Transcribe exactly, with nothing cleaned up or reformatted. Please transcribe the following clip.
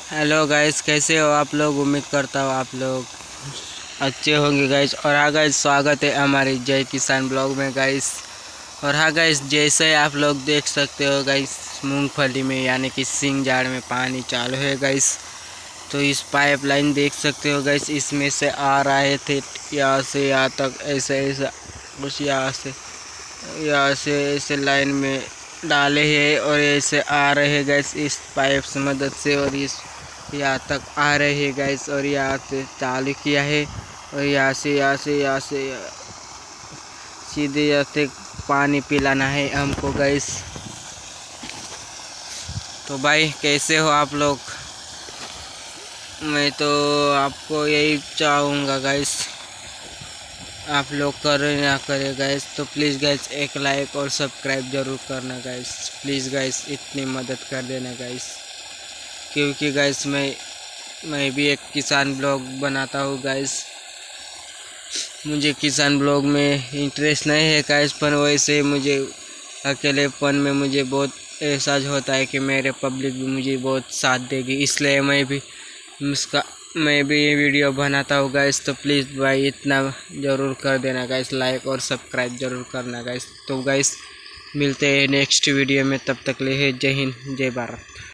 Hello guys, कैसे हो आप लोग। उम्मीद करता हूँ आप लोग अच्छे होंगे गाइस। और हाँ गाइस, स्वागत है हमारे जय किसान ब्लॉग में गाइस। और हाँ गाइस, जैसे आप लोग देख सकते हो गाइस, मूंगफली में यानी कि सिंग जाड़ में पानी चालू है गाइस। तो इस पाइपलाइन देख सकते हो गाइस, इसमें से आ रहे थे यहाँ से यहाँ तक, ऐसे ऐसे कुछ यहाँ से यहाँ से ऐसे लाइन में डाले हैं और ऐसे आ रहे हैं गैस इस पाइप से मदद से, और इस यहाँ तक आ रहे हैं गैस। और यहाँ से चालू किया है और यहाँ से यहाँ से यहाँ से सीधे यहाँ से पानी पिलाना है हमको गैस। तो भाई कैसे हो आप लोग। मैं तो आपको यही चाहूँगा गैस, आप लोग करें ना करें गैस, तो प्लीज़ गैस एक लाइक और सब्सक्राइब ज़रूर करना गैस। प्लीज़ गैस इतनी मदद कर देना गैस, क्योंकि गैस मैं मैं भी एक किसान ब्लॉग बनाता हूँ गैस। मुझे किसान ब्लॉग में इंटरेस्ट नहीं है गैस, पर वैसे मुझे अकेलेपन में मुझे बहुत एहसास होता है कि मेरे पब्लिक भी मुझे बहुत साथ देगी, इसलिए मैं भी उसका मैं भी ये वीडियो बनाता हूँ गैस। तो प्लीज़ भाई इतना ज़रूर कर देना गैस, लाइक और सब्सक्राइब ज़रूर करना गैस। तो गैस मिलते हैं नेक्स्ट वीडियो में, तब तक ले जय हिंद जय भारत।